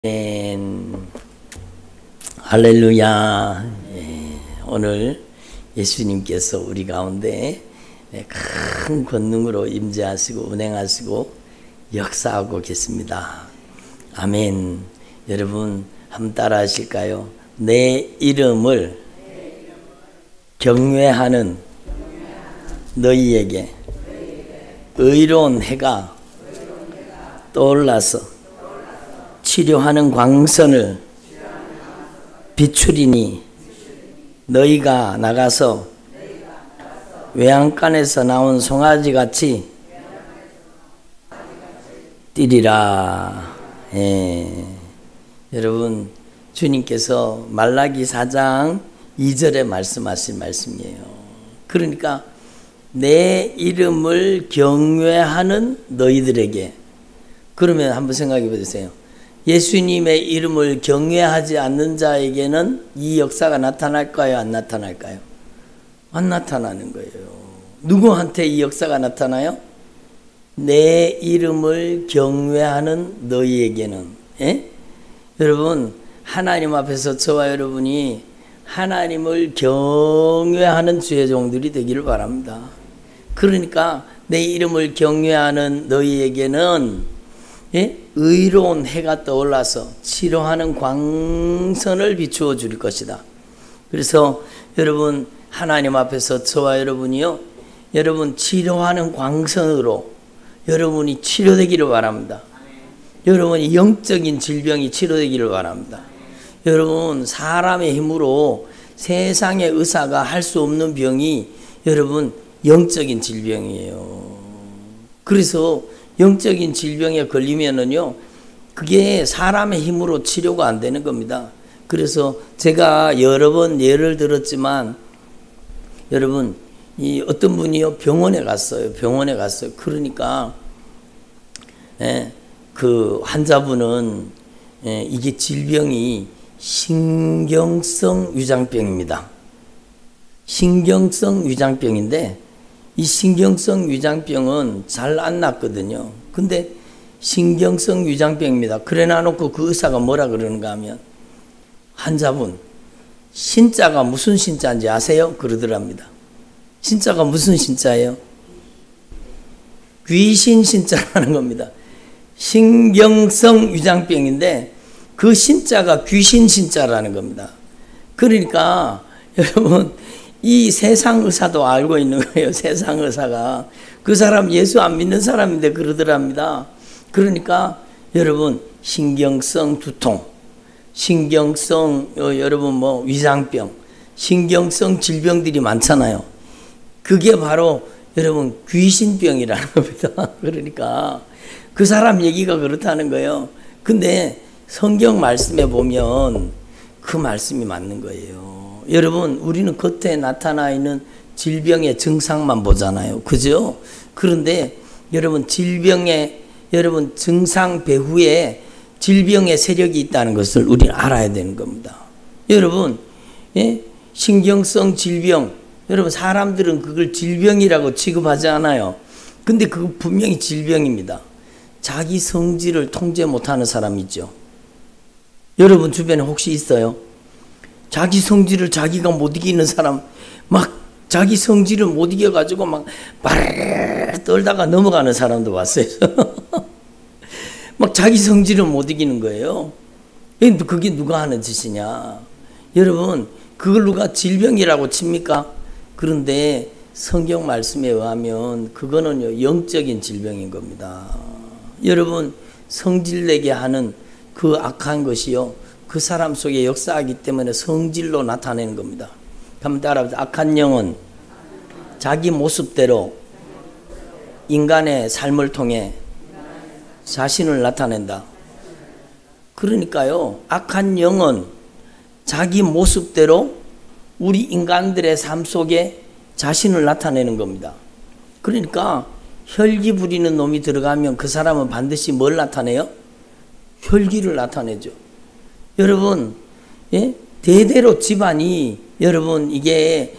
할렐루야. 오늘 예수님께서 우리 가운데 큰 권능으로 임재하시고 운행하시고 역사하고 계십니다. 아멘. 여러분 한번 따라 하실까요? 내 이름을 경외하는 너희에게 의로운 해가 떠올라서 치료하는 광선을 비추리니 너희가 나가서 외양간에서 나온 송아지같이 뛰리라. 여러분, 주님께서 말라기 4장 2절에 말씀하신 말씀이에요. 그러니까 내 이름을 경외하는 너희들에게, 그러면 한번 생각해 보세요. 예수님의 이름을 경외하지 않는 자에게는 이 역사가 나타날까요? 안 나타날까요? 안 나타나는 거예요. 누구한테 이 역사가 나타나요? 내 이름을 경외하는 너희에게는. 여러분, 하나님 앞에서 저와 여러분이 하나님을 경외하는 주의 종들이 되기를 바랍니다. 그러니까 내 이름을 경외하는 너희에게는 의로운 해가 떠올라서 치료하는 광선을 비추어 줄 것이다. 그래서 여러분, 하나님 앞에서 저와 여러분이요, 여러분 치료하는 광선으로 여러분이 치료되기를 바랍니다. 여러분이 영적인 질병이 치료되기를 바랍니다. 여러분, 사람의 힘으로 세상의 의사가 할 수 없는 병이 여러분 영적인 질병이에요. 그래서 영적인 질병에 걸리면은요, 그게 사람의 힘으로 치료가 안 되는 겁니다. 그래서 제가 여러 번 예를 들었지만, 여러분, 이 어떤 분이요, 병원에 갔어요. 그러니까, 그 환자분은, 이게 질병이 신경성 위장병입니다. 신경성 위장병인데, 이 신경성 위장병은 잘 안 낫거든요. 근데 신경성 위장병입니다. 그래 놔놓고 그 의사가 뭐라 그러는가 하면, 환자분, 신자가 무슨 신자인지 아세요? 그러더랍니다. 신자가 무슨 신자예요? 귀신 신자라는 겁니다. 신경성 위장병인데 그 신자가 귀신 신자라는 겁니다. 그러니까 여러분, 이 세상 의사도 알고 있는 거예요. 세상 의사가. 그 사람 예수 안 믿는 사람인데 그러더랍니다. 그러니까 여러분, 신경성 두통, 신경성 여러분 뭐 위장병, 신경성 질병들이 많잖아요. 그게 바로 여러분 귀신병이라는 겁니다. 그러니까 그 사람 얘기가 그렇다는 거예요. 근데 성경 말씀에 보면 그 말씀이 맞는 거예요. 여러분, 우리는 겉에 나타나 있는 질병의 증상만 보잖아요. 그죠? 그런데 여러분, 질병의 여러분 증상 배후에 질병의 세력이 있다는 것을 우리는 알아야 되는 겁니다. 여러분, 신경성 질병, 여러분 사람들은 그걸 질병이라고 취급하지 않아요. 근데 그거 분명히 질병입니다. 자기 성질을 통제 못하는 사람 있죠. 여러분 주변에 혹시 있어요? 자기 성질을 자기가 못 이기는 사람, 막 자기 성질을 못 이겨가지고 막 바르르 떨다가 넘어가는 사람도 봤어요. 막 자기 성질을 못 이기는 거예요. 그게 누가 하는 짓이냐? 여러분, 그걸 누가 질병이라고 칩니까? 그런데 성경 말씀에 의하면 그거는요, 영적인 질병인 겁니다. 여러분, 성질내게 하는 그 악한 것이요, 그 사람 속에 역사하기 때문에 성질로 나타내는 겁니다. 한번 따라해보세요. 악한 영은 자기 모습대로 인간의 삶을 통해 자신을 나타낸다. 그러니까요, 악한 영은 자기 모습대로 우리 인간들의 삶 속에 자신을 나타내는 겁니다. 그러니까 혈기 부리는 놈이 들어가면 그 사람은 반드시 뭘 나타내요? 혈기를 나타내죠. 여러분, 대대로 집안이 여러분 이게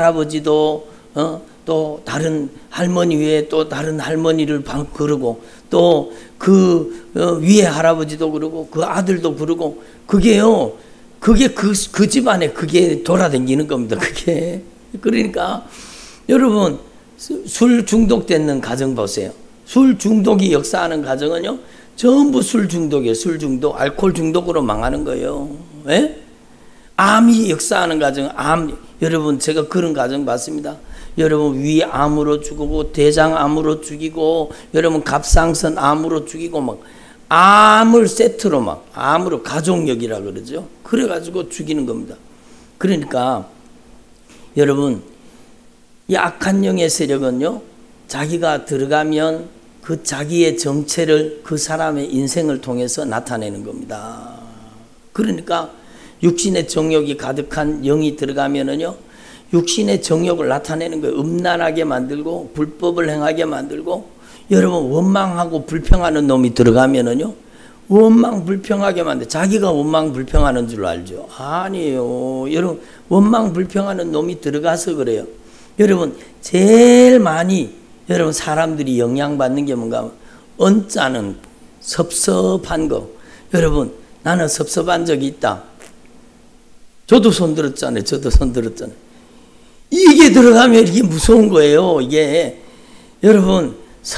할아버지도 또 다른 할머니 위에 또 다른 할머니를 그러고 또 그 위에 할아버지도 그러고 그 아들도 그러고 그게요. 그게 그 집안에 그게 돌아다니는 겁니다. 그게. 그러니까 여러분 술 중독되는 가정 보세요. 술 중독이 역사하는 가정은요. 전부 술 중독이에요. 술 중독, 알코올 중독으로 망하는 거예요. 예? 암이 역사하는 가정, 여러분 제가 그런 가정 봤습니다. 여러분 위암으로 죽이고 대장암으로 죽이고 여러분 갑상선 암으로 죽이고 막 암을 세트로 막 암으로 가족력이라 그러죠. 그래가지고 죽이는 겁니다. 그러니까 여러분 이 악한 영의 세력은요 자기가 들어가면 그 자기의 정체를 그 사람의 인생을 통해서 나타내는 겁니다. 그러니까 육신의 정욕이 가득한 영이 들어가면은요 육신의 정욕을 나타내는 거예요. 음란하게 만들고 불법을 행하게 만들고 여러분 원망하고 불평하는 놈이 들어가면은요 원망 불평하게 만들 자기가 원망 불평하는 줄 알죠? 아니에요. 여러분 원망 불평하는 놈이 들어가서 그래요. 여러분 제일 많이 여러분 사람들이 영향받는 게 뭔가 언짢은 섭섭한 거. 여러분 나는 섭섭한 적이 있다. 저도 손 들었잖아요. 저도 손 들었잖아요. 이게 들어가면 이게 무서운 거예요. 이게 여러분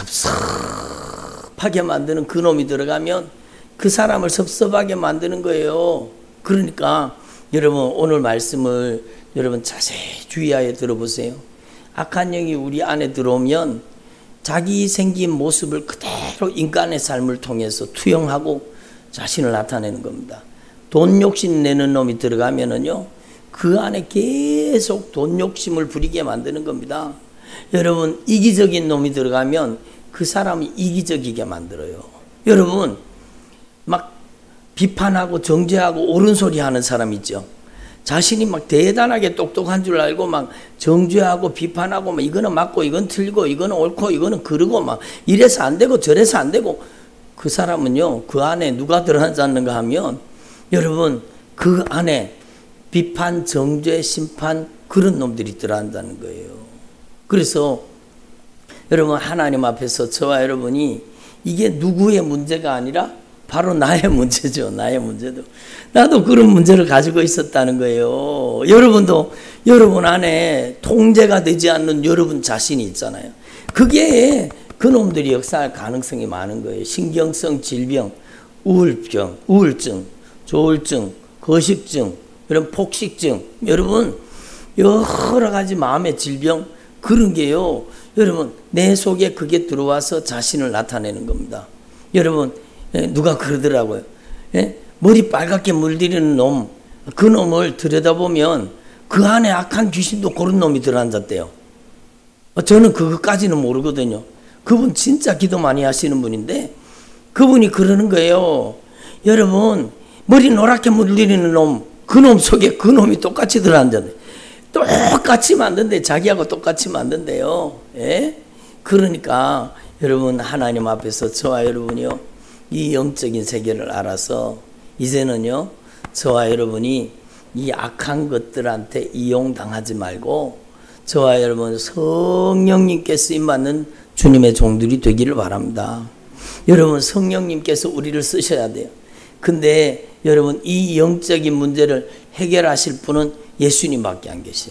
섭섭하게 만드는 그 놈이 들어가면 그 사람을 섭섭하게 만드는 거예요. 그러니까 여러분 오늘 말씀을 여러분 자세히 주의하여 들어보세요. 악한 영이 우리 안에 들어오면 자기 생긴 모습을 그대로 인간의 삶을 통해서 투영하고 자신을 나타내는 겁니다. 돈 욕심 내는 놈이 들어가면은요 그 안에 계속 돈 욕심을 부리게 만드는 겁니다. 여러분 이기적인 놈이 들어가면 그 사람이 이기적이게 만들어요. 여러분 막 비판하고 정죄하고 옳은 소리 하는 사람 있죠. 자신이 막 대단하게 똑똑한 줄 알고 막 정죄하고 비판하고 막 이거는 맞고 이건 틀리고 이거는 옳고 이거는 그르고 막 이래서 안 되고 저래서 안 되고 그 사람은요 그 안에 누가 들어앉았는가 하면 여러분 그 안에 비판, 정죄, 심판 그런 놈들이 들어간다는 거예요. 그래서 여러분 하나님 앞에서 저와 여러분이 이게 누구의 문제가 아니라 바로 나의 문제죠. 나의 문제도. 나도 그런 문제를 가지고 있었다는 거예요. 여러분도 여러분 안에 통제가 되지 않는 여러분 자신이 있잖아요. 그게 그놈들이 역사할 가능성이 많은 거예요. 신경성 질병, 우울증, 조울증, 거식증, 이런 폭식증, 여러분 여러 가지 마음의 질병 그런 게요. 여러분 내 속에 그게 들어와서 자신을 나타내는 겁니다. 여러분 누가 그러더라고요. 머리 빨갛게 물들이는 놈, 그 놈을 들여다보면 그 안에 악한 귀신도 그런 놈이 들어앉았대요. 저는 그것까지는 모르거든요. 그분 진짜 기도 많이 하시는 분인데 그분이 그러는 거예요. 여러분 머리 노랗게 물들이는 놈, 그 놈 속에 그 놈이 똑같이 들어앉았네. 똑같이 만든대. 자기하고 똑같이 만든대요. 예? 그러니까 여러분 하나님 앞에서 저와 여러분이요 이 영적인 세계를 알아서 이제는요 저와 여러분이 이 악한 것들한테 이용당하지 말고 저와 여러분 성령님께 쓰임받는 주님의 종들이 되기를 바랍니다. 여러분 성령님께서 우리를 쓰셔야 돼요. 근데 여러분 이 영적인 문제를 해결하실 분은 예수님밖에 안 계세요.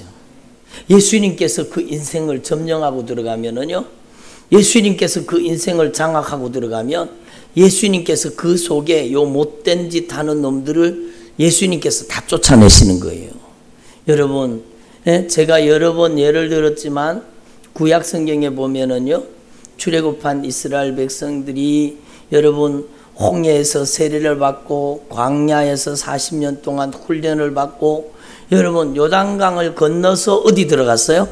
예수님께서 그 인생을 점령하고 들어가면은요 예수님께서 그 인생을 장악하고 들어가면 예수님께서 그 속에 요 못된 짓 하는 놈들을 예수님께서 다 쫓아내시는 거예요. 여러분 제가 여러 번 예를 들었지만 구약 성경에 보면은요 출애굽한 이스라엘 백성들이 여러분 홍해에서 세례를 받고 광야에서 40년 동안 훈련을 받고 여러분 요단강을 건너서 어디 들어갔어요?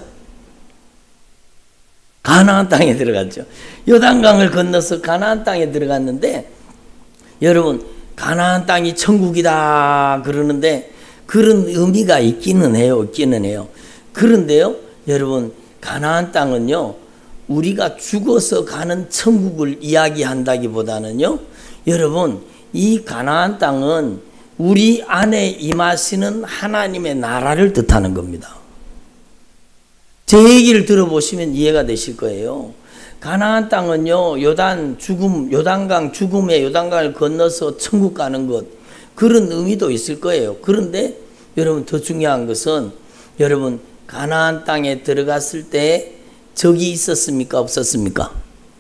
가나안 땅에 들어갔죠. 요단강을 건너서 가나안 땅에 들어갔는데 여러분 가나안 땅이 천국이다 그러는데 그런 의미가 있기는 해요. 그런데요 여러분 가나안 땅은요 우리가 죽어서 가는 천국을 이야기한다기보다는요 여러분 이 가나안 땅은 우리 안에 임하시는 하나님의 나라를 뜻하는 겁니다. 제 얘기를 들어보시면 이해가 되실 거예요. 가나안 땅은요, 요단강 죽음의 요단강을 건너서 천국 가는 것, 그런 의미도 있을 거예요. 그런데 여러분, 더 중요한 것은 여러분, 가나안 땅에 들어갔을 때 적이 있었습니까? 없었습니까?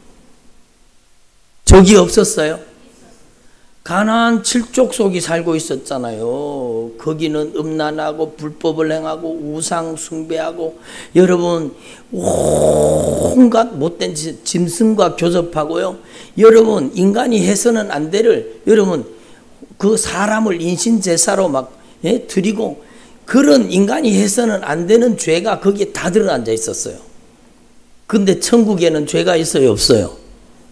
적이 없었어요. 가나안 7족속이 살고 있었잖아요. 거기는 음란하고 불법을 행하고 우상 숭배하고 여러분 온갖 못된 짐승과 교접하고요. 여러분 인간이 해서는 안 되를 여러분 그 사람을 인신제사로 막 드리고 그런 인간이 해서는 안 되는 죄가 거기에 다 들어앉아 있었어요. 근데 천국에는 죄가 있어요? 없어요?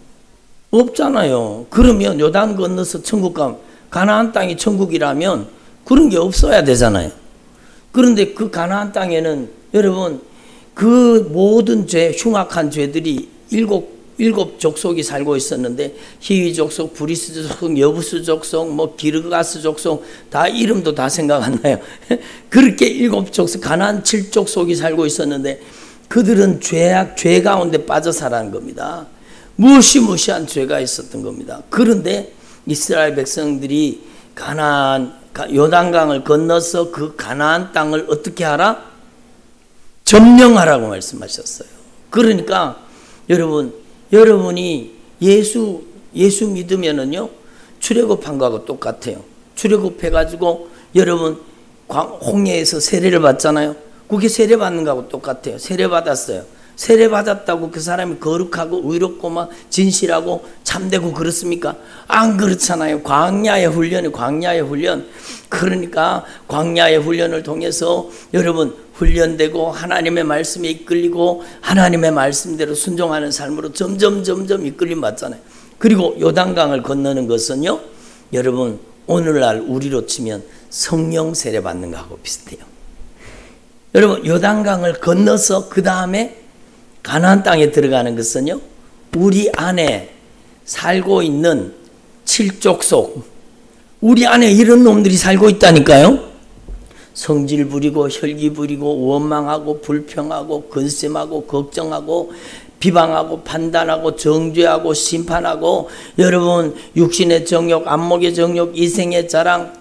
없잖아요. 그러면 요단 건너서 천국 가면 가나안 땅이 천국이라면 그런 게 없어야 되잖아요. 그런데 그 가나안 땅에는 여러분 그 모든 죄, 흉악한 죄들이 일곱 족속이 살고 있었는데 히위 족속, 브리스 족속, 여부스 족속, 뭐 기르가스 족속 다 이름도 다 생각 안 나요. 그렇게 7족속 가나안 7족속이 살고 있었는데 그들은 죄 가운데 빠져 살아는 겁니다. 무시무시한 죄가 있었던 겁니다. 그런데 이스라엘 백성들이 요단강을 건너서 그 가나안 땅을 어떻게 하라? 점령하라고 말씀하셨어요. 그러니까 여러분이 예수 믿으면은요 출애굽한 거하고 똑같아요. 출애굽해가지고 여러분 홍해에서 세례를 받잖아요. 그게 세례 받는 거하고 똑같아요. 세례 받았어요. 세례 받았다고 그 사람이 거룩하고 의롭고 막 진실하고 참되고 그렇습니까? 안 그렇잖아요. 광야의 훈련. 그러니까 광야의 훈련을 통해서 여러분 훈련되고 하나님의 말씀에 이끌리고 하나님의 말씀대로 순종하는 삶으로 점점 이끌림 받잖아요. 그리고 요단강을 건너는 것은요 여러분 오늘날 우리로 치면 성령 세례 받는 거하고 비슷해요. 여러분 요단강을 건너서 그 다음에 가나안 땅에 들어가는 것은요 우리 안에 살고 있는 7족속 우리 안에 이런 놈들이 살고 있다니까요. 성질 부리고 혈기 부리고 원망하고 불평하고 근심하고 걱정하고 비방하고 판단하고 정죄하고 심판하고 여러분 육신의 정욕 안목의 정욕 이생의 자랑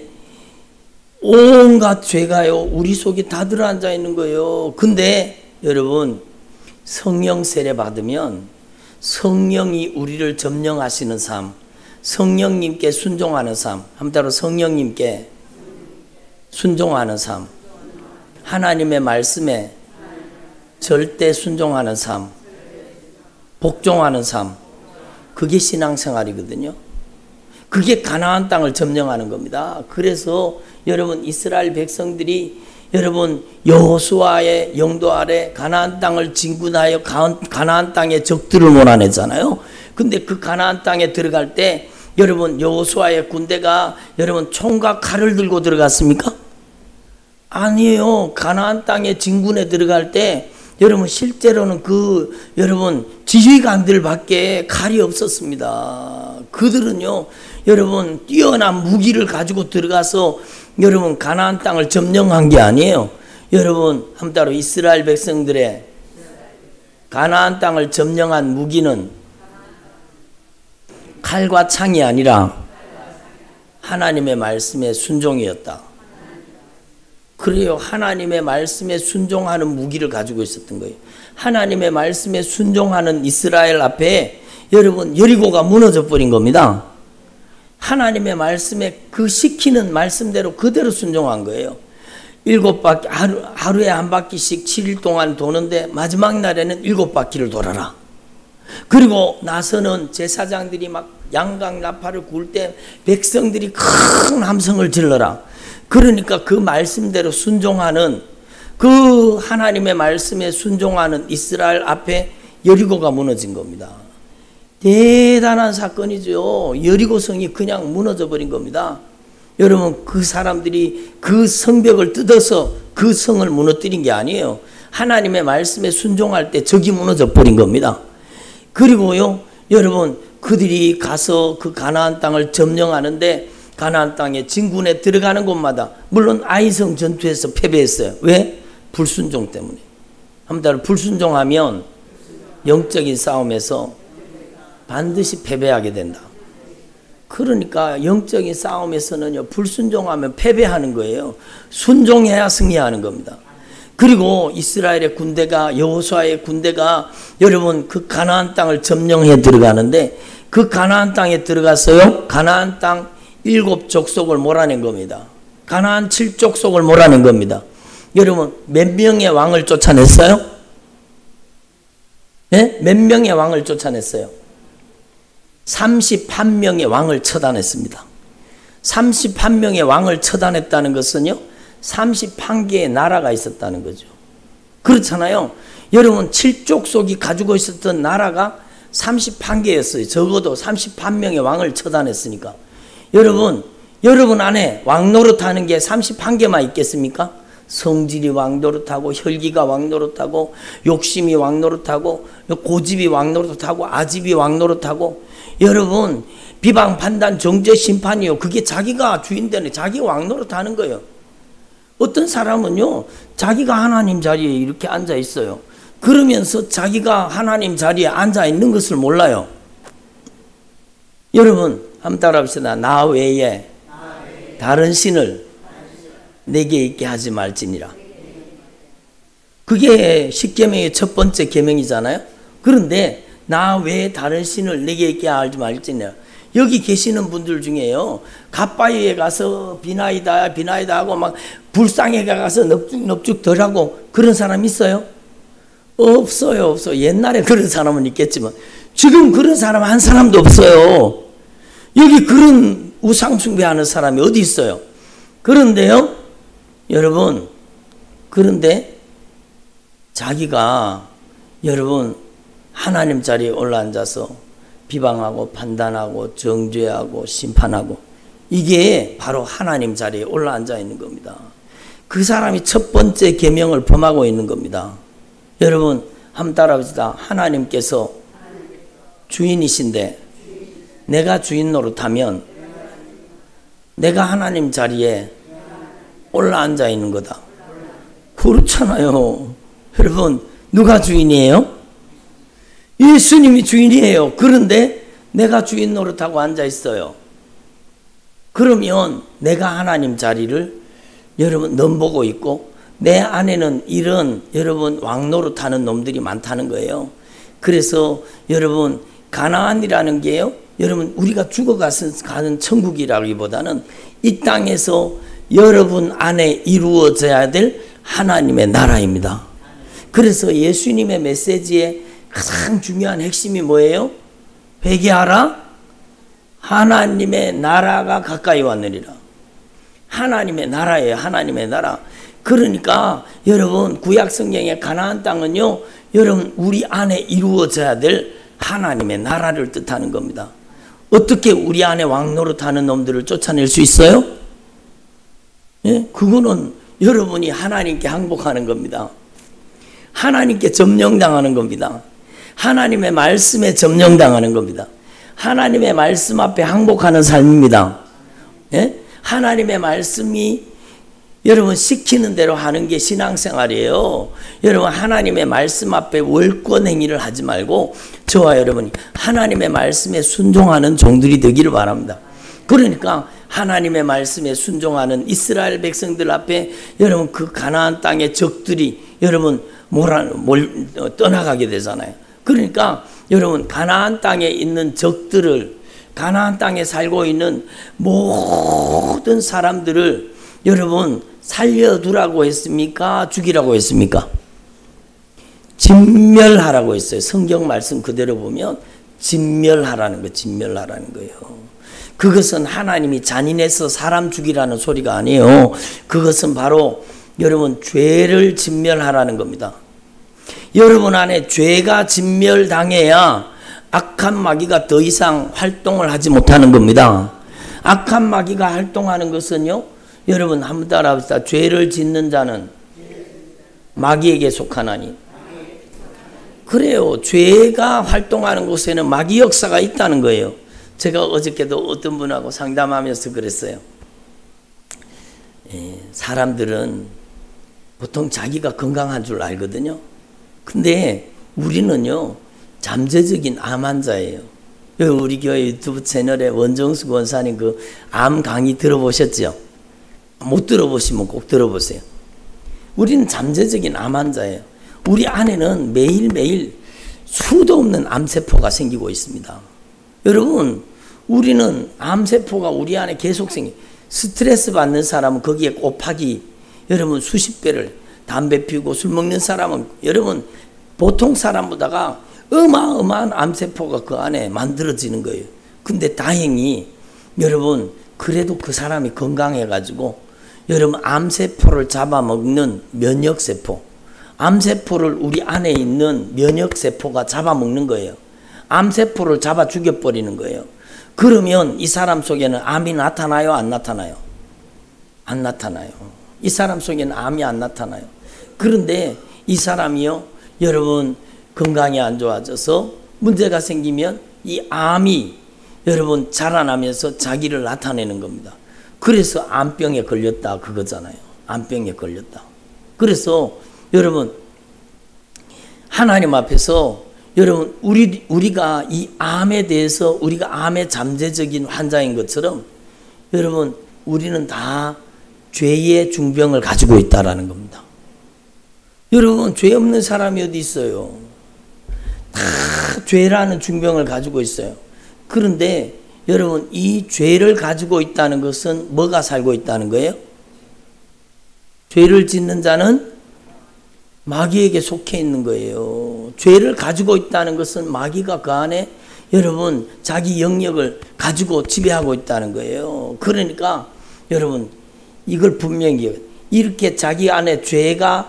온갖 죄가요 우리 속에 다 들어앉아 있는 거예요. 근데 여러분 성령 세례 받으면 성령이 우리를 점령하시는 삶, 성령님께 순종하는 삶, 한마디로 성령님께 순종하는 삶, 하나님의 말씀에 절대 순종하는 삶, 복종하는 삶, 그게 신앙생활이거든요. 그게 가나안 땅을 점령하는 겁니다. 그래서 여러분 이스라엘 백성들이 여러분 여호수아의 영도 아래 가나안 땅을 진군하여 가나안 땅의 적들을 몰아내잖아요. 근데 그 가나안 땅에 들어갈 때 여러분 여호수아의 군대가 여러분 총과 칼을 들고 들어갔습니까? 아니에요. 가나안 땅의 진군에 들어갈 때 여러분 실제로는 여러분 지휘관들밖에 칼이 없었습니다. 그들은요 여러분 뛰어난 무기를 가지고 들어가서 여러분 가나안 땅을 점령한 게 아니에요. 여러분 한마디로 이스라엘 백성들의 가나안 땅을 점령한 무기는 칼과 창이 아니라 하나님의 말씀에 순종이었다. 그래요. 하나님의 말씀에 순종하는 무기를 가지고 있었던 거예요. 하나님의 말씀에 순종하는 이스라엘 앞에 여러분 여리고가 무너져 버린 겁니다. 하나님의 말씀에 그 시키는 말씀대로 그대로 순종한 거예요. 7바퀴 하루에 한 바퀴씩 7일 동안 도는데 마지막 날에는 7바퀴를 돌아라. 그리고 나서는 제사장들이 막 양강 나팔을 굴 때 백성들이 큰 함성을 질러라. 그러니까 그 말씀대로 순종하는 그 하나님의 말씀에 순종하는 이스라엘 앞에 여리고가 무너진 겁니다. 대단한 사건이죠. 여리고성이 그냥 무너져 버린 겁니다. 여러분 그 사람들이 그 성벽을 뜯어서 그 성을 무너뜨린 게 아니에요. 하나님의 말씀에 순종할 때 적이 무너져 버린 겁니다. 그리고요 여러분 그들이 가서 그 가나안 땅을 점령하는데 가나안 땅에 진군에 들어가는 곳마다 물론 아이성 전투에서 패배했어요. 왜? 불순종 때문에. 한마디로 불순종하면 영적인 싸움에서 반드시 패배하게 된다. 그러니까 영적인 싸움에서는요, 불순종하면 패배하는 거예요. 순종해야 승리하는 겁니다. 그리고 이스라엘의 군대가, 여호수아의 군대가 여러분 그 가나안 땅을 점령해 들어가는데, 그 가나안 땅에 들어가서요, 가나안 땅 7족속을 몰아낸 겁니다. 가나안 7족속을 몰아낸 겁니다. 여러분 몇 명의 왕을 쫓아냈어요? 네? 몇 명의 왕을 쫓아냈어요? 31명의 왕을 처단했습니다. 31명의 왕을 처단했다는 것은요, 31개의 나라가 있었다는 거죠. 그렇잖아요. 여러분 7족속이 가지고 있었던 나라가 31개였어요. 적어도 31명의 왕을 처단했으니까. 여러분 안에 왕 노릇하는 게 31개만 있겠습니까? 성질이 왕 노릇하고, 혈기가 왕 노릇하고, 욕심이 왕 노릇하고, 고집이 왕 노릇하고, 아집이 왕 노릇하고. 여러분 비방, 판단, 정죄, 심판이요, 그게 자기가 주인되는, 자기 왕 노릇하는 거예요. 어떤 사람은요, 자기가 하나님 자리에 이렇게 앉아 있어요. 그러면서 자기가 하나님 자리에 앉아 있는 것을 몰라요. 여러분 한번 따라합시다. 나 외에 다른 신을 내게 있게 하지 말지니라. 그게 십계명의 첫 번째 계명이잖아요. 그런데 나 외에 다른 신을 내게 있게 하지 말지니라. 여기 계시는 분들 중에요, 갓바위에 가서 비나이다 비나이다 하고 막 불상에 가서 넙죽넙죽 덜하고 그런 사람 있어요? 없어요. 옛날에 그런 사람은 있겠지만 지금 그런 사람 한 사람도 없어요. 여기 그런 우상 숭배하는 사람이 어디 있어요? 그런데요, 여러분, 그런데 자기가 여러분 하나님 자리에 올라앉아서 비방하고 판단하고 정죄하고 심판하고, 이게 바로 하나님 자리에 올라앉아 있는 겁니다. 그 사람이 첫 번째 계명을 범하고 있는 겁니다. 여러분 한번 따라합시다. 하나님께서 주인이신데 내가 주인 노릇하면 내가 하나님 자리에 올라앉아 있는 거다. 그렇잖아요. 여러분 누가 주인이에요? 예수님이 주인이에요. 그런데 내가 주인 노릇하고 앉아 있어요. 그러면 내가 하나님 자리를 여러분 넘보고 있고, 내 안에는 이런 여러분 왕노릇하는 놈들이 많다는 거예요. 그래서 여러분 가나안이라는 게요, 여러분 우리가 죽어가는 천국이라기보다는 이 땅에서 여러분 안에 이루어져야 될 하나님의 나라입니다. 그래서 예수님의 메시지의 가장 중요한 핵심이 뭐예요? 회개하라, 하나님의 나라가 가까이 왔느니라. 하나님의 나라예요. 하나님의 나라. 그러니까 여러분 구약 성경의 가나안 땅은요, 여러분 우리 안에 이루어져야 될 하나님의 나라를 뜻하는 겁니다. 어떻게 우리 안에 왕노릇하는 놈들을 쫓아낼 수 있어요? 예? 그거는 여러분이 하나님께 항복하는 겁니다. 하나님께 점령당하는 겁니다. 하나님의 말씀에 점령당하는 겁니다. 하나님의 말씀 앞에 항복하는 삶입니다. 예? 하나님의 말씀이 여러분 시키는 대로 하는 게 신앙생활이에요. 여러분 하나님의 말씀 앞에 월권 행위를 하지 말고 저와 여러분이 하나님의 말씀에 순종하는 종들이 되기를 바랍니다. 그러니까 하나님의 말씀에 순종하는 이스라엘 백성들 앞에 여러분 그 가나안 땅의 적들이 여러분 떠나가게 되잖아요. 그러니까 여러분 가나안 땅에 있는 적들을, 가나안 땅에 살고 있는 모든 사람들을 여러분 살려두라고 했습니까? 죽이라고 했습니까? 진멸하라고 했어요. 성경 말씀 그대로 보면 진멸하라는 거, 진멸하라는 거예요. 그것은 하나님이 잔인해서 사람 죽이라는 소리가 아니에요. 그것은 바로 여러분 죄를 진멸하라는 겁니다. 여러분 안에 죄가 진멸당해야 악한 마귀가 더 이상 활동을 하지 못하는 겁니다. 악한 마귀가 활동하는 것은요, 여러분 한번 따라합시다. 죄를 짓는 자는 마귀에게 속하나니. 그래요. 죄가 활동하는 곳에는 마귀 역사가 있다는 거예요. 제가 어저께도 어떤 분하고 상담하면서 그랬어요. 사람들은 보통 자기가 건강한 줄 알거든요. 근데 우리는요, 잠재적인 암 환자예요. 우리 교회 유튜브 채널에 원정수 권사님 그 암 강의 들어보셨죠? 못 들어보시면 꼭 들어보세요. 우리는 잠재적인 암 환자예요. 우리 안에는 매일매일 수도 없는 암세포가 생기고 있습니다. 여러분, 우리는 암세포가 우리 안에 계속 스트레스 받는 사람은 거기에 곱하기 여러분 수십 배를, 담배 피우고 술 먹는 사람은 여러분 보통 사람보다가 어마어마한 암세포가 그 안에 만들어지는 거예요. 근데 다행히 여러분 그래도 그 사람이 건강해가지고 여러분 암세포를 잡아먹는 면역세포, 암세포를 우리 안에 있는 면역세포가 잡아먹는 거예요. 암세포를 잡아 죽여버리는 거예요. 그러면 이 사람 속에는 암이 나타나요? 안 나타나요? 안 나타나요. 이 사람 속에는 암이 안 나타나요. 그런데 이 사람이요, 여러분 건강이 안 좋아져서 문제가 생기면 이 암이 여러분 자라나면서 자기를 나타내는 겁니다. 그래서 암병에 걸렸다 그거잖아요. 암병에 걸렸다. 그래서 여러분 하나님 앞에서 여러분 우리가 이 암에 대해서 우리가 암의 잠재적인 환자인 것처럼 여러분 우리는 다 죄의 중병을 가지고 있다라는 겁니다. 여러분 죄 없는 사람이 어디 있어요? 다 죄라는 중병을 가지고 있어요. 그런데 여러분 이 죄를 가지고 있다는 것은 뭐가 살고 있다는 거예요? 죄를 짓는 자는 마귀에게 속해 있는 거예요. 죄를 가지고 있다는 것은 마귀가 그 안에 여러분 자기 영역을 가지고 지배하고 있다는 거예요. 그러니까 여러분 이걸 분명히 이렇게 자기 안에 죄가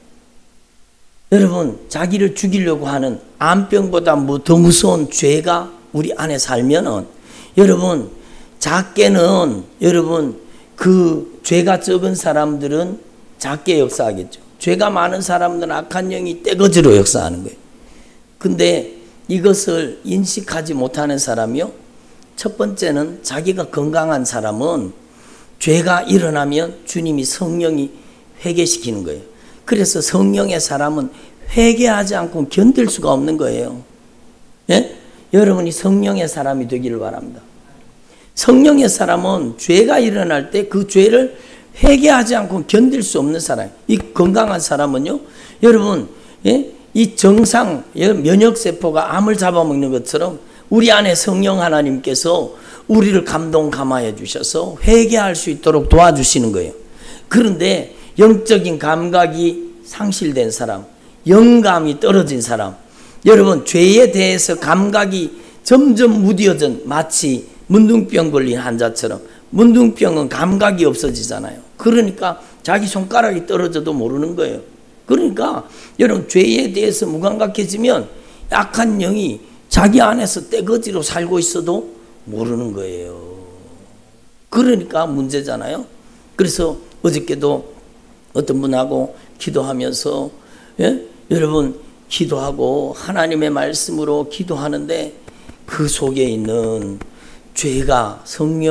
여러분 자기를 죽이려고 하는 암병보다 더 무서운 죄가 우리 안에 살면은 여러분 작게는 여러분 그 죄가 적은 사람들은 작게 역사하겠죠. 죄가 많은 사람들은 악한 영이 떼거지로 역사하는 거예요. 근데 이것을 인식하지 못하는 사람이요, 첫 번째는 자기가 건강한 사람은 죄가 일어나면 주님이 성령이 회개시키는 거예요. 그래서 성령의 사람은 회개하지 않고 견딜 수가 없는 거예요. 예? 여러분이 성령의 사람이 되기를 바랍니다. 성령의 사람은 죄가 일어날 때 그 죄를 회개하지 않고 견딜 수 없는 사람. 이 건강한 사람은요, 여러분, 예? 이 정상 면역세포가 암을 잡아먹는 것처럼 우리 안에 성령 하나님께서 우리를 감동 감화해 주셔서 회개할 수 있도록 도와주시는 거예요. 그런데 영적인 감각이 상실된 사람, 영감이 떨어진 사람, 여러분 죄에 대해서 감각이 점점 무뎌진, 마치 문둥병 걸린 환자처럼. 문둥병은 감각이 없어지잖아요. 그러니까 자기 손가락이 떨어져도 모르는 거예요. 그러니까 여러분 죄에 대해서 무감각해지면 약한 영이 자기 안에서 떼거지로 살고 있어도 모르는 거예요. 그러니까 문제잖아요. 그래서 어저께도 어떤 분하고 기도하면서 여러분 기도하고 하나님의 말씀으로 기도하는데 그 속에 있는 죄가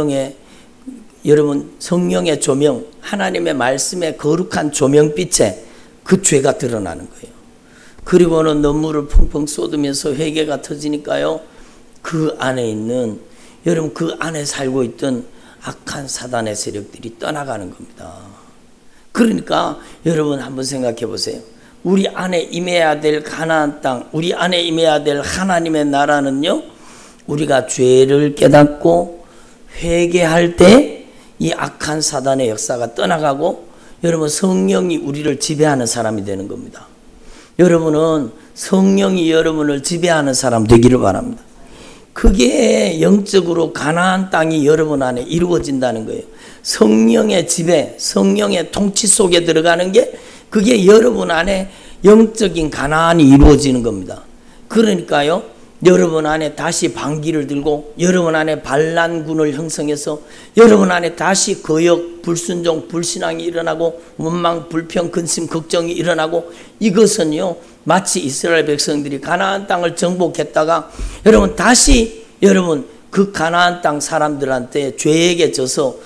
여러분 성령의 조명, 하나님의 말씀의 거룩한 조명빛에 그 죄가 드러나는 거예요. 그리고는 눈물을 펑펑 쏟으면서 회개가 터지니까요, 그 안에 있는 여러분 그 안에 살고 있던 악한 사단의 세력들이 떠나가는 겁니다. 그러니까 여러분 한번 생각해 보세요. 우리 안에 임해야 될 가나안 땅, 우리 안에 임해야 될 하나님의 나라는요, 우리가 죄를 깨닫고 회개할 때 이 악한 사단의 역사가 떠나가고 여러분 성령이 우리를 지배하는 사람이 되는 겁니다. 여러분은 성령이 여러분을 지배하는 사람 되기를 바랍니다. 그게 영적으로 가나안 땅이 여러분 안에 이루어진다는 거예요. 성령의 지배, 성령의 통치 속에 들어가는 게 그게 여러분 안에 영적인 가나안이 이루어지는 겁니다. 그러니까요, 여러분 안에 다시 방귀를 들고 여러분 안에 반란군을 형성해서 여러분 안에 다시 거역, 불순종, 불신앙이 일어나고 원망, 불평, 근심, 걱정이 일어나고, 이것은요 마치 이스라엘 백성들이 가나안 땅을 정복했다가 여러분 다시 여러분 그 가나안 땅 사람들한테 죄에게 져서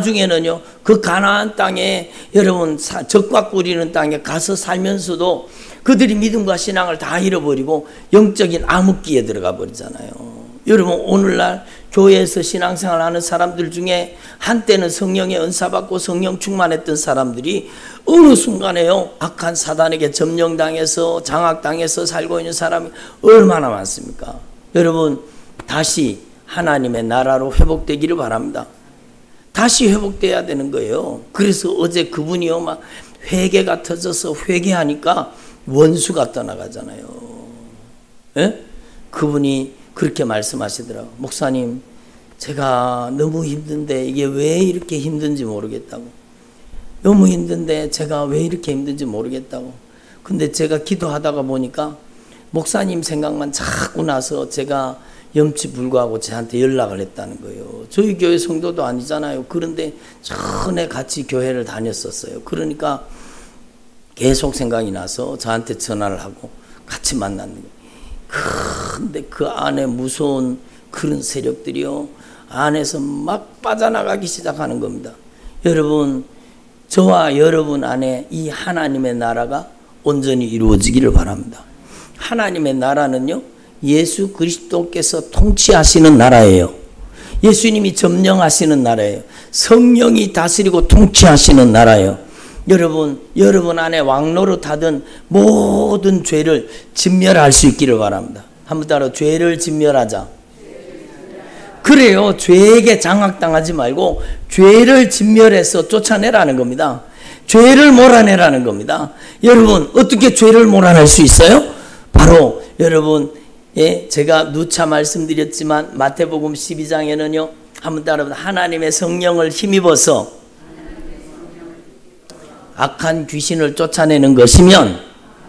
나중에는요 그 가나안 땅에 여러분 적과 꾸리는 땅에 가서 살면서도 그들이 믿음과 신앙을 다 잃어버리고 영적인 암흑기에 들어가 버리잖아요. 여러분, 오늘날 교회에서 신앙생활 하는 사람들 중에 한때는 성령의 은사받고 성령 충만했던 사람들이 어느 순간에요, 악한 사단에게 점령당해서 장악당해서 살고 있는 사람이 얼마나 많습니까? 여러분, 다시 하나님의 나라로 회복되기를 바랍니다. 다시 회복돼야 되는 거예요. 그래서 어제 그분이요, 막 회개가 터져서 회개하니까 원수가 떠나가잖아요. 예? 그분이 그렇게 말씀하시더라고요. 목사님, 제가 너무 힘든데 이게 왜 이렇게 힘든지 모르겠다고. 너무 힘든데 제가 왜 이렇게 힘든지 모르겠다고. 근데 제가 기도하다가 보니까 목사님 생각만 자꾸 나서 제가 염치불구하고 저한테 연락을 했다는 거예요. 저희 교회 성도도 아니잖아요. 그런데 전에 같이 교회를 다녔었어요. 그러니까 계속 생각이 나서 저한테 전화를 하고 같이 만났는 거예요. 근데 그 안에 무서운 그런 세력들이요, 안에서 막 빠져나가기 시작하는 겁니다. 여러분, 저와 여러분 안에 이 하나님의 나라가 온전히 이루어지기를 바랍니다. 하나님의 나라는요, 예수 그리스도께서 통치하시는 나라예요. 예수님이 점령하시는 나라예요. 성령이 다스리고 통치하시는 나라예요. 여러분 안에 왕노릇하던 모든 죄를 진멸할 수 있기를 바랍니다. 한번 따라, 죄를 진멸하자. 그래요. 죄에게 장악당하지 말고 죄를 진멸해서 쫓아내라는 겁니다. 죄를 몰아내라는 겁니다. 여러분, 어떻게 죄를 몰아낼 수 있어요? 바로 여러분, 제가 누차 말씀드렸지만 마태복음 12장에는요, 한번 따라합니다. 하나님의 성령을 힘입어서 악한 귀신을 쫓아내는 것이면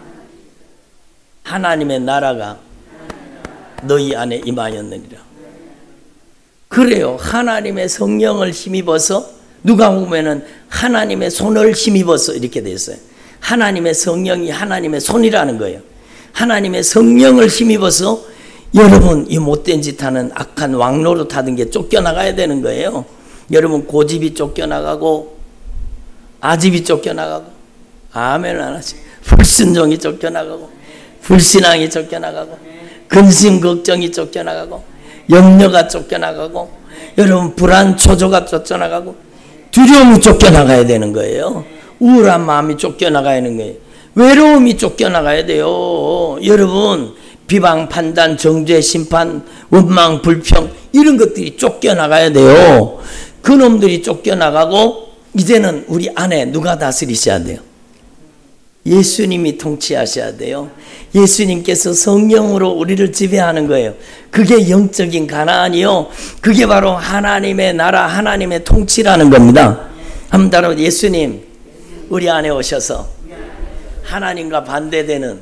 하나님의 나라가 너희 안에 임하였느니라. 그래요. 하나님의 성령을 힘입어서, 누가 보면은 하나님의 손을 힘입어서 이렇게 돼 있어요. 하나님의 성령이 하나님의 손이라는 거예요. 하나님의 성령을 힘입어서 여러분, 이 못된 짓 하는 악한 왕노릇 하던 게 쫓겨나가야 되는 거예요. 여러분, 고집이 쫓겨나가고 아집이 쫓겨나가고, 아멘을 안 하지, 불순종이 쫓겨나가고, 불신앙이 쫓겨나가고, 근심 걱정이 쫓겨나가고, 염려가 쫓겨나가고, 여러분 불안 초조가 쫓겨나가고, 두려움이 쫓겨나가야 되는 거예요. 우울한 마음이 쫓겨나가야 하는 거예요. 외로움이 쫓겨나가야 돼요. 여러분, 비방, 판단, 정죄, 심판, 원망, 불평, 이런 것들이 쫓겨나가야 돼요. 그놈들이 쫓겨나가고, 이제는 우리 안에 누가 다스리셔야 돼요? 예수님이 통치하셔야 돼요. 예수님께서 성령으로 우리를 지배하는 거예요. 그게 영적인 가나안이요, 그게 바로 하나님의 나라, 하나님의 통치라는 겁니다. 한번 따라, 예수님 우리 안에 오셔서 하나님과 반대되는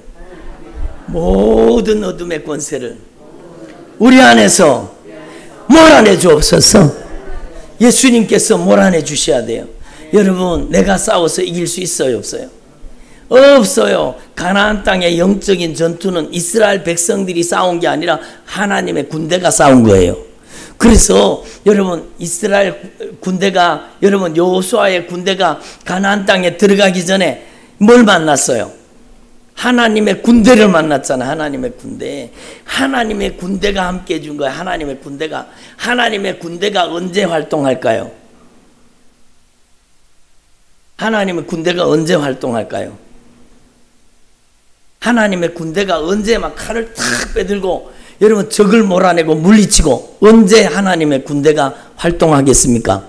모든 어둠의 권세를 우리 안에서 몰아내 주옵소서. 예수님께서 몰아내 주셔야 돼요. 여러분, 내가 싸워서 이길 수 있어요, 없어요? 없어요. 가나안 땅의 영적인 전투는 이스라엘 백성들이 싸운 게 아니라 하나님의 군대가 싸운 거예요. 그래서 여러분, 이스라엘 군대가, 여러분 여호수아의 군대가 가나안 땅에 들어가기 전에 뭘 만났어요? 하나님의 군대를 만났잖아. 하나님의 군대. 하나님의 군대가 함께 해준 거야. 하나님의 군대가 언제 활동할까요? 하나님의 군대가 언제 활동할까요? 하나님의 군대가 언제 막 칼을 탁 빼들고 여러분 적을 몰아내고 물리치고 언제 하나님의 군대가 활동하겠습니까?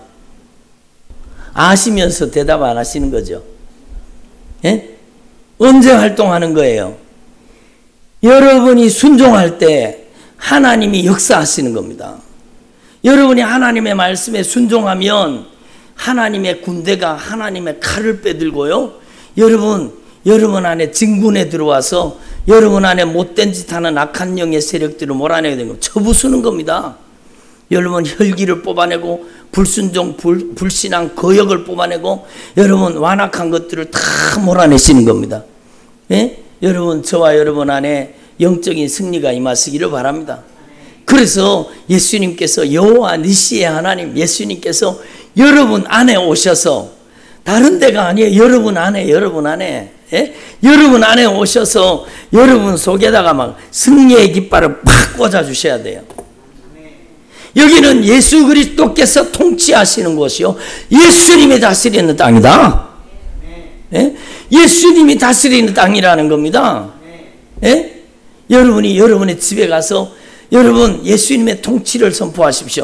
아시면서 대답 안 하시는 거죠. 예? 언제 활동하는 거예요? 여러분이 순종할 때 하나님이 역사하시는 겁니다. 여러분이 하나님의 말씀에 순종하면 하나님의 군대가 하나님의 칼을 빼들고요, 여러분 안에 진군에 들어와서 여러분 안에 못된 짓 하는 악한 영의 세력들을 몰아내게 되는 겁니다. 쳐부수는 겁니다. 여러분 혈기를 뽑아내고 불순종, 불신앙, 거역을 뽑아내고 여러분 완악한 것들을 다 몰아내시는 겁니다. 예? 여러분, 저와 여러분 안에 영적인 승리가 임하시기를 바랍니다. 그래서 예수님께서, 여호와 니시의 하나님 예수님께서 여러분 안에 오셔서, 다른 데가 아니에요. 여러분 안에 예? 여러분 안에 오셔서 여러분 속에다가 막 승리의 깃발을 팍 꽂아 주셔야 돼요. 여기는 예수 그리스도께서 통치하시는 곳이요, 예수님이 다스리는 땅이다. 예? 예수님이 다스리는 땅이라는 겁니다. 예? 여러분이 여러분의 집에 가서 여러분 예수님의 통치를 선포하십시오.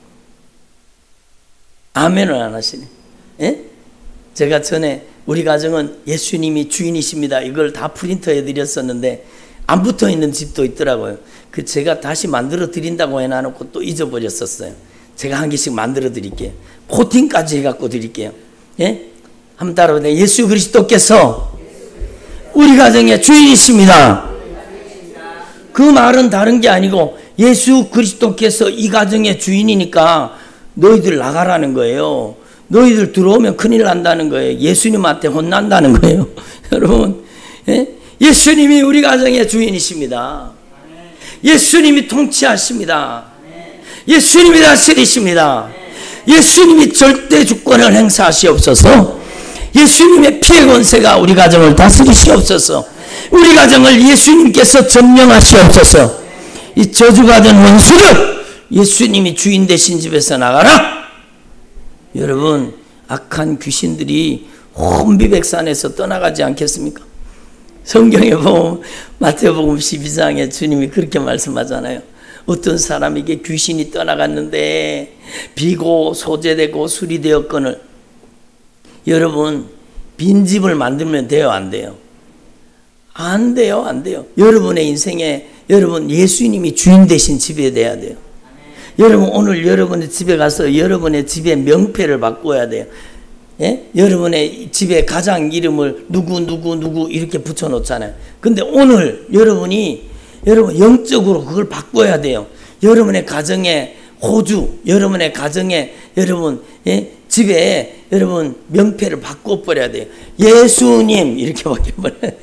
아멘을 안 하시네. 예? 제가 전에 우리 가정은 예수님이 주인이십니다, 이걸 다 프린터해 드렸었는데 안 붙어 있는 집도 있더라고요. 그 제가 다시 만들어 드린다고 해놔놓고 또 잊어버렸었어요. 제가 한 개씩 만들어 드릴게요. 코팅까지 해갖고 드릴게요. 예? 한번 따라해보세요. 예수 그리스도께서 우리 가정의 주인이십니다. 그 말은 다른 게 아니고 예수 그리스도께서 이 가정의 주인이니까 너희들 나가라는 거예요. 너희들 들어오면 큰일 난다는 거예요. 예수님한테 혼난다는 거예요. 여러분, 예? 예수님이 우리 가정의 주인이십니다. 예수님이 통치하십니다. 예수님이 다스리십니다. 예수님이 절대 주권을 행사하시옵소서. 예수님의 피해 권세가 우리 가정을 다스리시옵소서. 우리 가정을 예수님께서 점령하시옵소서. 이 저주받은 원수를 예수님이 주인 되신 집에서 나가라. 여러분, 악한 귀신들이 혼비백산에서 떠나가지 않겠습니까? 성경에 보면 마태복음 12장에 주님이 그렇게 말씀하잖아요. 어떤 사람에게 귀신이 떠나갔는데 비고 소재되고 술이 되었거늘. 여러분, 빈집을 만들면 돼요, 안 돼요? 안 돼요, 안 돼요. 여러분의 인생에 여러분 예수님이 주인 되신 집에 돼야 돼요. 여러분, 오늘 여러분의 집에 가서 여러분의 집에 명패를 바꿔야 돼요. 예? 여러분의 집에 가장 이름을 누구 이렇게 붙여놓잖아요. 근데 오늘 여러분 영적으로 그걸 바꿔야 돼요. 여러분의 가정에 호주, 여러분의 가정에 여러분, 예? 집에 여러분 명패를 바꿔버려야 돼요. 예수님 이렇게 바꿔버려야 돼요.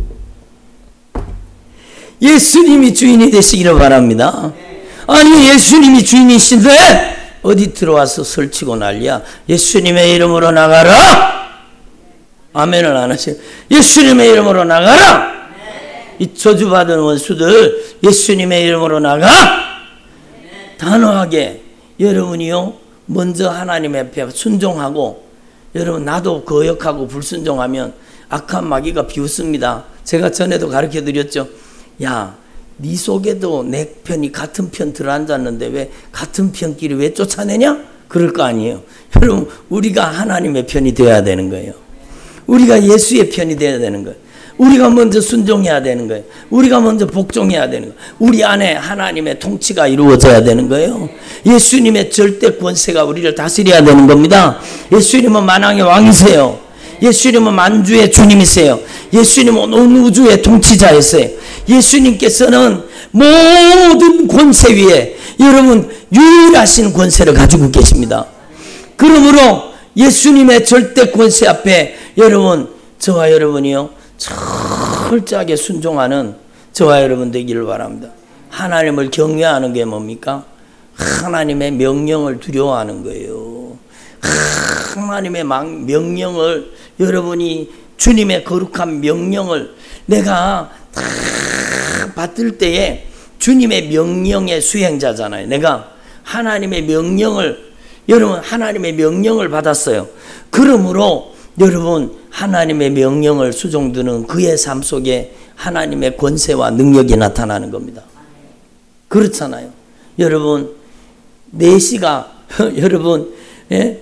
예수님이 주인이 되시기를 바랍니다. 아니, 예수님이 주인이신데 어디 들어와서 설치고 난리야. 예수님의 이름으로 나가라. 아멘을 안 하세요. 예수님의 이름으로 나가라. 이 저주받은 원수들 예수님의 이름으로 나가. 단호하게 여러분이요, 먼저 하나님 앞에 순종하고, 여러분 나도 거역하고 불순종하면 악한 마귀가 비웃습니다. 제가 전에도 가르쳐 드렸죠. 야, 네 속에도 내 편이 같은 편 들어앉았는데 왜 같은 편끼리 왜 쫓아내냐? 그럴 거 아니에요. 여러분, 우리가 하나님의 편이 되어야 되는 거예요. 우리가 예수의 편이 되어야 되는 거예요. 우리가 먼저 순종해야 되는 거예요. 우리가 먼저 복종해야 되는 거예요. 우리 안에 하나님의 통치가 이루어져야 되는 거예요. 예수님의 절대 권세가 우리를 다스려야 되는 겁니다. 예수님은 만왕의 왕이세요. 예수님은 만주의 주님이세요. 예수님은 온 우주의 통치자이세요. 예수님께서는 모든 권세 위에 여러분 유일하신 권세를 가지고 계십니다. 그러므로 예수님의 절대 권세 앞에 여러분, 저와 여러분이요 철저하게 순종하는 저와 여러분 되기를 바랍니다. 하나님을 경외하는 게 뭡니까? 하나님의 명령을 두려워하는 거예요. 하나님의 명령을, 여러분이 주님의 거룩한 명령을 내가 다 받을 때에 주님의 명령의 수행자잖아요. 내가 하나님의 명령을, 여러분 하나님의 명령을 받았어요. 그러므로 여러분 하나님의 명령을 수종드는 그의 삶 속에 하나님의 권세와 능력이 나타나는 겁니다. 그렇잖아요. 여러분 4시가 여러분, 예?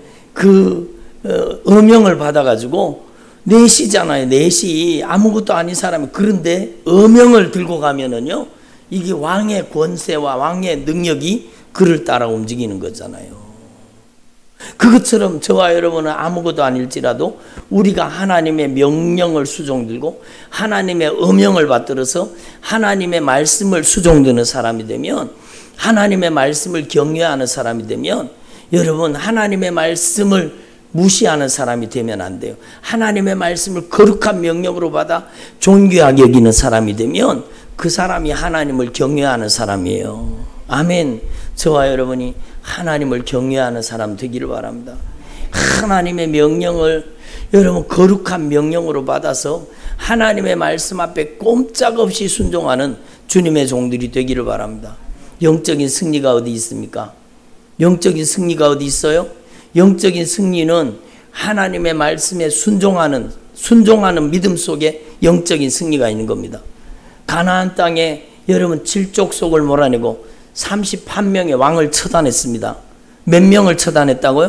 어명을 받아가지고 4시잖아요. 4시 아무것도 아닌 사람이, 그런데 어명을 들고 가면은요, 이게 왕의 권세와 왕의 능력이 그를 따라 움직이는 거잖아요. 그것처럼 저와 여러분은 아무것도 아닐지라도 우리가 하나님의 명령을 수종들고 하나님의 어명을 받들어서 하나님의 말씀을 수종드는 사람이 되면, 하나님의 말씀을 경외하는 사람이 되면, 여러분 하나님의 말씀을 무시하는 사람이 되면 안 돼요. 하나님의 말씀을 거룩한 명령으로 받아 존귀하게 여기는 사람이 되면 그 사람이 하나님을 경외하는 사람이에요. 아멘. 저와 여러분이 하나님을 경외하는 사람 되기를 바랍니다. 하나님의 명령을 여러분 거룩한 명령으로 받아서 하나님의 말씀 앞에 꼼짝없이 순종하는 주님의 종들이 되기를 바랍니다. 영적인 승리가 어디 있습니까? 영적인 승리가 어디 있어요? 영적인 승리는 하나님의 말씀에 순종하는 믿음 속에 영적인 승리가 있는 겁니다. 가나안 땅에 여러분 칠족속을 몰아내고 31명의 왕을 처단했습니다. 몇 명을 처단했다고요?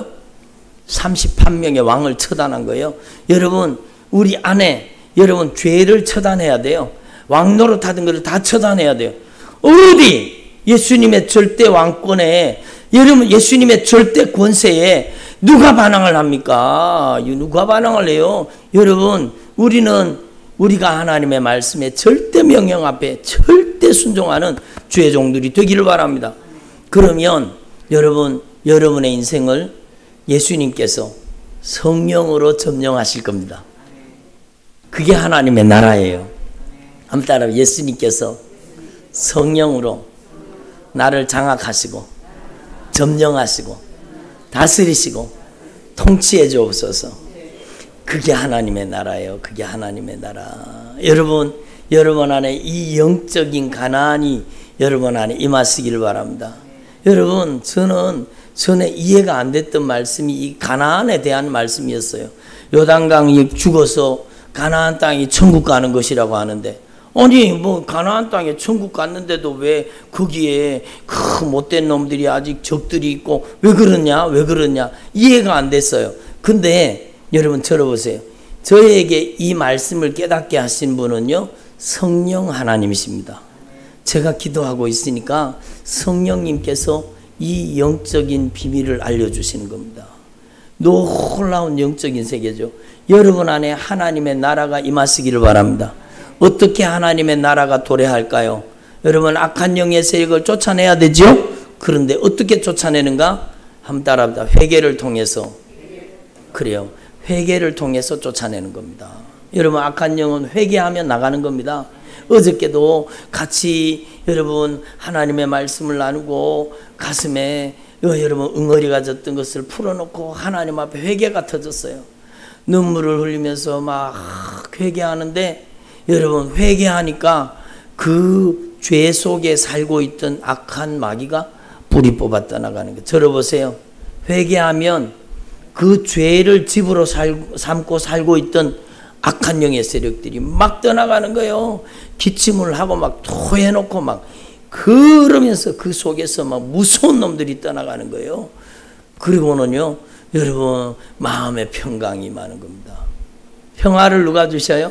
31명의 왕을 처단한 거예요. 여러분 우리 안에 여러분 죄를 처단해야 돼요. 왕 노릇하던 것을 다 처단해야 돼요. 어디 예수님의 절대 왕권에 여러분 예수님의 절대 권세에 누가 반항을 합니까? 누가 반항을 해요? 여러분 우리가 하나님의 말씀에 절대 명령 앞에 절대 순종하는 주의 종들이 되기를 바랍니다. 그러면 여러분의 인생을 예수님께서 성령으로 점령하실 겁니다. 그게 하나님의 나라예요. 한번 따라 예수님께서 성령으로 나를 장악하시고 점령하시고 다스리시고 통치해 주옵소서. 그게 하나님의 나라예요. 그게 하나님의 나라. 여러분 안에 이 영적인 가나안이 여러분 안에 임하시기를 바랍니다. 여러분 전에 이해가 안 됐던 말씀이 이 가나안에 대한 말씀이었어요. 요단강이 죽어서 가나안 땅이 천국 가는 것이라고 하는데, 아니 뭐 가나안 땅에 천국 갔는데도 왜 거기에 그 못된 놈들이 아직 적들이 있고 왜 그러냐 이해가 안 됐어요. 근데 여러분 들어보세요. 저에게 이 말씀을 깨닫게 하신 분은요 성령 하나님이십니다. 제가 기도하고 있으니까 성령님께서 이 영적인 비밀을 알려주시는 겁니다. 놀라운 영적인 세계죠. 여러분 안에 하나님의 나라가 임하시기를 바랍니다. 어떻게 하나님의 나라가 도래할까요? 여러분 악한 영의 세력을 쫓아내야 되죠. 그런데 어떻게 쫓아내는가? 한번 따라합니다. 회개를 통해서. 그래요. 회개를 통해서 쫓아내는 겁니다. 여러분 악한 영은 회개하면 나가는 겁니다. 어저께도 같이 여러분 하나님의 말씀을 나누고 가슴에 여러분 응어리가 졌던 것을 풀어놓고 하나님 앞에 회개가 터졌어요. 눈물을 흘리면서 막 회개하는데 여러분 회개하니까 그 죄 속에 살고 있던 악한 마귀가 뿌리 뽑아 떠나가는 거예요. 들어보세요. 회개하면 그 죄를 집으로 삼고 살고 있던 악한 영의 세력들이 막 떠나가는 거예요. 기침을 하고 막 토해놓고 막 그러면서 그 속에서 막 무서운 놈들이 떠나가는 거예요. 그리고는요 여러분 마음의 평강이 많은 겁니다. 평화를 누가 주셔요?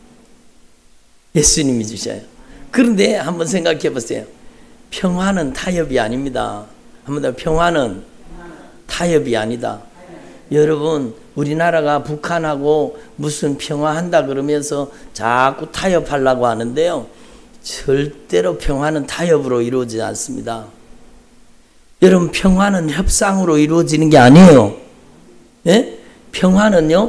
예수님이 주셔요. 그런데 한번 생각해 보세요. 평화는 타협이 아닙니다. 한번 더, 평화는 타협이 아니다. 여러분 우리나라가 북한하고 무슨 평화한다 그러면서 자꾸 타협하려고 하는데요 절대로 평화는 타협으로 이루어지지 않습니다. 여러분 평화는 협상으로 이루어지는 게 아니에요. 예? 평화는요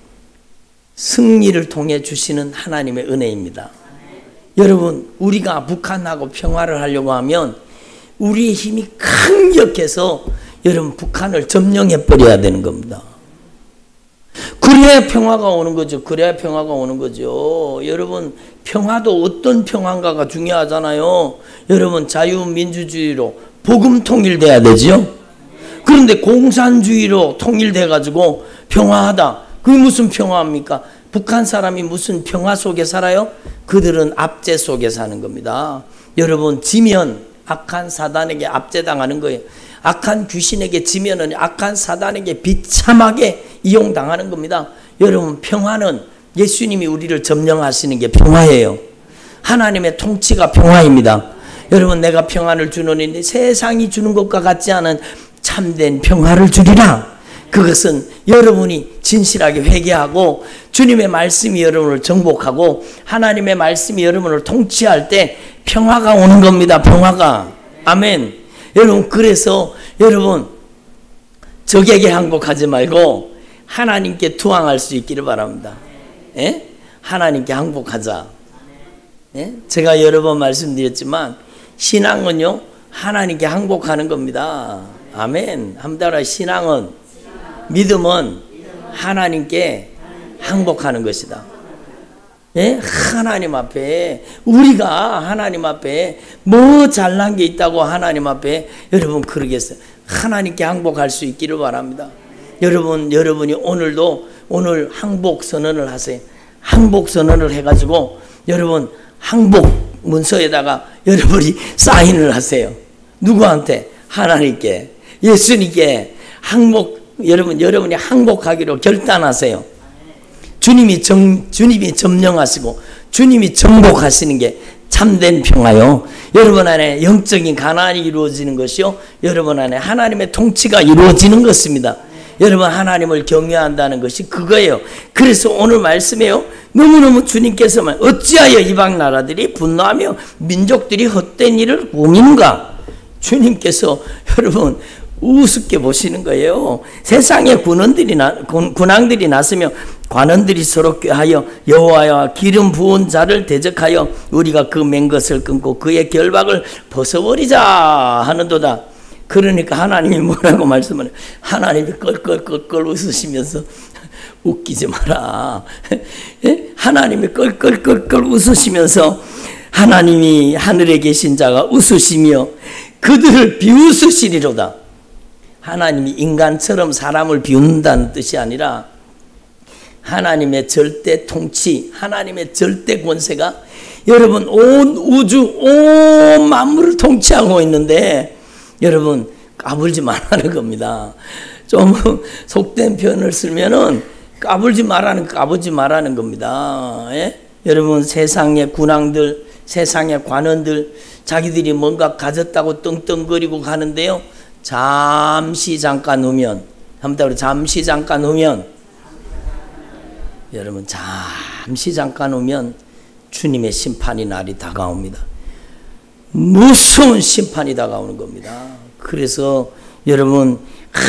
승리를 통해 주시는 하나님의 은혜입니다. 여러분 우리가 북한하고 평화를 하려고 하면 우리의 힘이 강력해서 여러분 북한을 점령해 버려야 되는 겁니다. 그래야 평화가 오는 거죠. 그래야 평화가 오는 거죠. 여러분 평화도 어떤 평화인가가 중요하잖아요. 여러분 자유민주주의로 복음 통일돼야 되죠. 그런데 공산주의로 통일돼 가지고 평화하다. 그게 무슨 평화입니까? 북한 사람이 무슨 평화 속에 살아요? 그들은 압제 속에 사는 겁니다. 여러분 지면 악한 사단에게 압제당하는 거예요. 악한 귀신에게 지면은 악한 사단에게 비참하게 이용당하는 겁니다. 여러분 평화는 예수님이 우리를 점령하시는 게 평화예요. 하나님의 통치가 평화입니다. 여러분 내가 평안을 주노니 세상이 주는 것과 같지 않은 참된 평화를 주리라. 그것은 여러분이 진실하게 회개하고 주님의 말씀이 여러분을 정복하고 하나님의 말씀이 여러분을 통치할 때 평화가 오는 겁니다. 평화가. 아멘. 여러분 그래서 여러분 적에게 항복하지 말고 하나님께 투항할 수 있기를 바랍니다. 예? 하나님께 항복하자. 예? 제가 여러 번 말씀드렸지만 신앙은요 하나님께 항복하는 겁니다. 아멘. 한번 따라 신앙은 믿음은 하나님께 항복하는 것이다. 예? 하나님 앞에, 우리가 하나님 앞에 뭐 잘난 게 있다고 하나님 앞에 여러분 그러겠어요. 하나님께 항복할 수 있기를 바랍니다. 여러분이 오늘 항복 선언을 하세요. 항복 선언을 해가지고 여러분 항복 문서에다가 여러분이 사인을 하세요. 누구한테? 하나님께, 예수님께 여러분이 항복하기로 결단하세요. 주님이 점령하시고 주님이 정복하시는 게 참된 평화요. 여러분 안에 영적인 가난이 이루어지는 것이요. 여러분 안에 하나님의 통치가 이루어지는 것입니다. 여러분 하나님을 경외한다는 것이 그거예요. 그래서 오늘 말씀에요. 너무너무 주님께서만 어찌하여 이방 나라들이 분노하며 민족들이 헛된 일을 꾸미는가? 주님께서 여러분 우습게 보시는 거예요. 세상에 군왕들이 났으며 관원들이 서로 꾀하여 여호와와 기름 부은 자를 대적하여 우리가 그 맨 것을 끊고 그의 결박을 벗어버리자 하는도다. 그러니까 하나님이 뭐라고 말씀을 해요? 하나님이 껄껄껄껄 웃으시면서 웃기지 마라. 하나님이 껄껄껄껄 웃으시면서 하나님이 하늘에 계신 자가 웃으시며 그들을 비웃으시리로다. 하나님이 인간처럼 사람을 비웃는다는 뜻이 아니라 하나님의 절대 통치, 하나님의 절대 권세가 여러분 온 우주, 온 만물을 통치하고 있는데 여러분 까불지 말라는 겁니다. 좀 속된 표현을 쓰면은 까불지 말라는 겁니다. 예? 여러분 세상의 군왕들, 세상의 관원들 자기들이 뭔가 가졌다고 떵떵거리고 가는데요. 잠시 잠깐 후면 여러분 잠시 잠깐 후면 주님의 심판이 날이 다가옵니다. 무서운 심판이 다가오는 겁니다. 그래서 여러분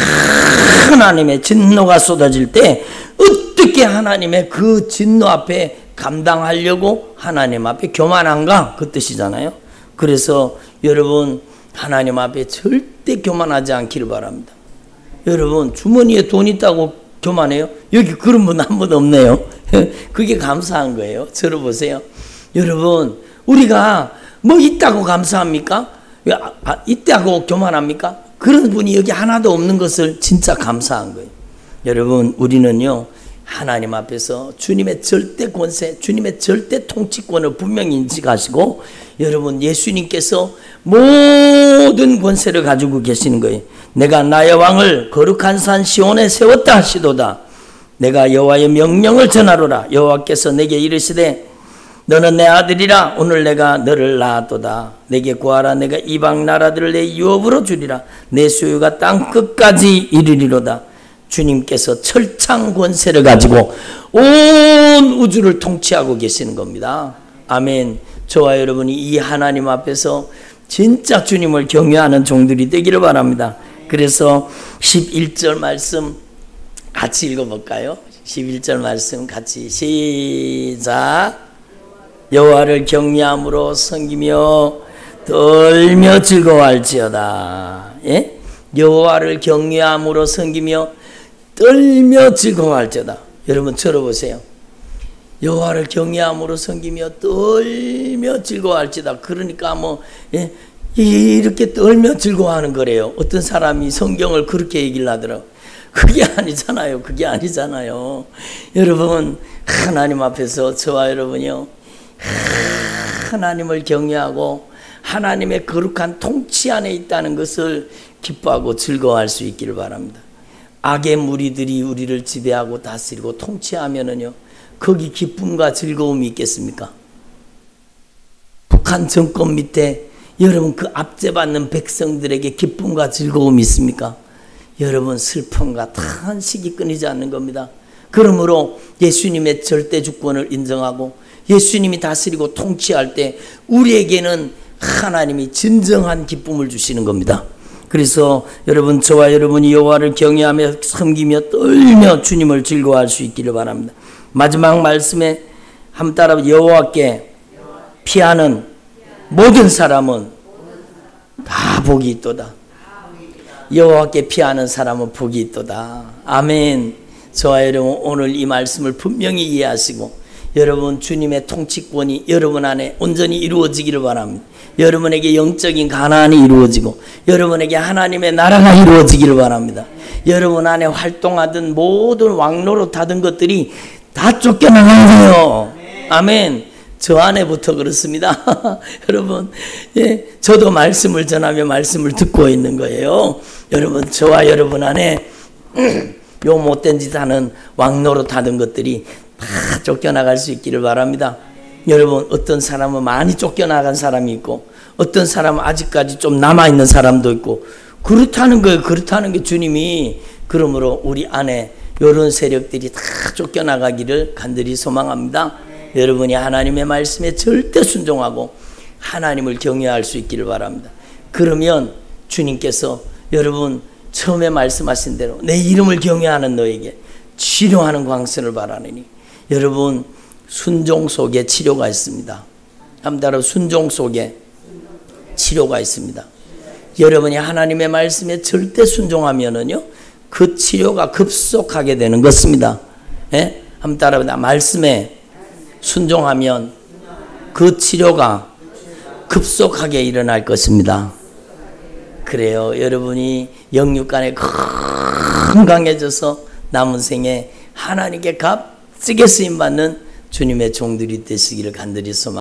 하나님의 진노가 쏟아질 때 어떻게 하나님의 그 진노 앞에 감당하려고 하나님 앞에 교만한가? 그 뜻이잖아요. 그래서 여러분 하나님 앞에 절대 교만하지 않기를 바랍니다. 여러분 주머니에 돈 있다고 교만해요? 여기 그런 분 한 분 없네요. 그게 감사한 거예요. 들어보세요. 여러분 우리가 뭐 있다고 감사합니까? 있다고 교만합니까? 그런 분이 여기 하나도 없는 것을 진짜 감사한 거예요. 여러분 우리는요 하나님 앞에서 주님의 절대 권세, 주님의 절대 통치권을 분명히 인식하시고 여러분 예수님께서 모든 권세를 가지고 계시는 거예요. 내가 나의 왕을 거룩한 산 시온에 세웠다 하시도다. 내가 여호와의 명령을 전하노라. 여호와께서 내게 이르시되 너는 내 아들이라. 오늘 내가 너를 낳았도다. 내게 구하라. 내가 이방 나라들을 내 유업으로 주리라. 내 소유가 땅 끝까지 이르리로다. 주님께서 철창 권세를 가지고 온 우주를 통치하고 계시는 겁니다. 아멘. 저와 여러분이 이 하나님 앞에서 진짜 주님을 경외하는 종들이 되기를 바랍니다. 그래서 11절 말씀 같이 읽어볼까요? 11절 말씀 같이 시작. 여호와를 경외함으로 섬기며 떨며 즐거워할지어다. 예? 여호와를 경외함으로 섬기며 떨며 즐거워할지어다. 여러분 들어보세요. 여호와를 경외함으로 섬기며 떨며 즐거워할지다. 그러니까 뭐 이렇게 떨며 즐거워하는 거래요. 어떤 사람이 성경을 그렇게 얘기를 하더라고요. 그게 아니잖아요. 그게 아니잖아요. 여러분 하나님 앞에서 저와 여러분이요 하나님을 경외하고 하나님의 거룩한 통치 안에 있다는 것을 기뻐하고 즐거워할 수 있기를 바랍니다. 악의 무리들이 우리를 지배하고 다스리고 통치하면은요 거기 기쁨과 즐거움이 있겠습니까? 북한 정권 밑에 여러분 그 압제받는 백성들에게 기쁨과 즐거움이 있습니까? 여러분 슬픔과 탄식이 끊이지 않는 겁니다. 그러므로 예수님의 절대 주권을 인정하고 예수님이 다스리고 통치할 때 우리에게는 하나님이 진정한 기쁨을 주시는 겁니다. 그래서 여러분 저와 여러분이 여호와를 경외하며 섬기며 떨며 주님을 즐거워할 수 있기를 바랍니다. 마지막 말씀에 한번 따라 여호와께 피하는 모든 사람은 다 복이 있도다. 여호와께 피하는 사람은 복이 있도다. 아멘. 저와 여러분 오늘 이 말씀을 분명히 이해하시고 여러분 주님의 통치권이 여러분 안에 온전히 이루어지기를 바랍니다. 여러분에게 영적인 가나안이 이루어지고 여러분에게 하나님의 나라가 이루어지기를 바랍니다. 여러분 안에 활동하던 모든 왕노릇하던 것들이 다 쫓겨나가세요. 아멘. 저 안에부터 그렇습니다. 여러분, 예, 저도 말씀을 전하며 말씀을 듣고 있는 거예요. 여러분, 저와 여러분 안에 요 못된 짓 하는 왕노릇 하던 것들이 다 쫓겨나갈 수 있기를 바랍니다. 여러분, 어떤 사람은 많이 쫓겨나간 사람이 있고 어떤 사람은 아직까지 좀 남아있는 사람도 있고 그렇다는 거예요. 그렇다는 게 주님이 그러므로 우리 안에 이런 세력들이 다 쫓겨나가기를 간절히 소망합니다. 여러분이 하나님의 말씀에 절대 순종하고 하나님을 경외할 수 있기를 바랍니다. 그러면 주님께서 여러분 처음에 말씀하신 대로 내 이름을 경외하는 너에게 치료하는 광선을 바라느니 여러분 순종 속에 치료가 있습니다. 한번 따라 순종 속에 치료가 있습니다. 여러분이 하나님의 말씀에 절대 순종하면은요 그 치료가 급속하게 되는 것입니다. 예? 한번 따라합니다. 말씀에 순종하면 그 치료가 급속하게 일어날 것입니다. 그래요. 여러분이 영육간에 건강해져서 남은 생에 하나님께 값지게 쓰임받는 주님의 종들이 되시기를 간절히 소망합니다.